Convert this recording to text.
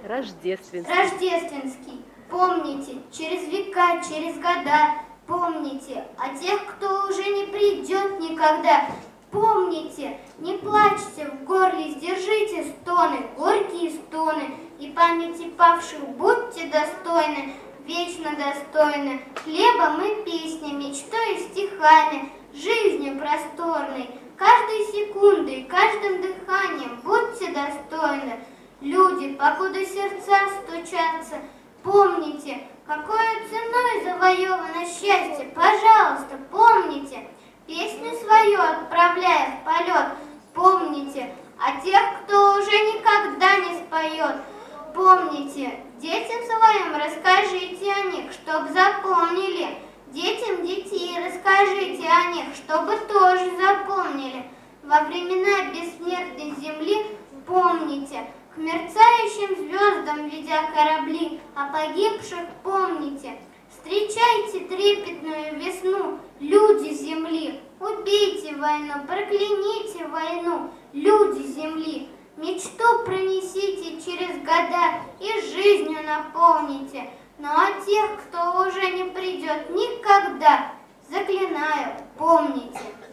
Рождественский. Помните, через века, через года. Помните о тех, кто уже не придет никогда. Помните, не плачьте в горле, сдержите стоны, горькие стоны. И памяти павших будьте достойны, вечно достойны. Хлебом и песнями, мечтой и стихами, жизнью просторной. Каждой секундой, каждым дыханием будьте достойны. Люди, покуда сердца стучатся, помните, какой ценой завоевано счастье. Пожалуйста, помните, песню свою отправляя в полет, помните о тех, кто уже никогда не споет. Помните, детям своим расскажите о них, чтоб запомнили. Детям детей расскажите о них, чтобы тоже запомнили. Во времена бессмертной земли помните, к мерцающим звездам ведя корабли, о погибших помните. Встречайте трепетную весну, люди земли. Убейте войну, прокляните войну, люди земли. Мечту пронесите через года и жизнью наполните. Но о тех, кто уже не придет никогда, заклинаю, помните.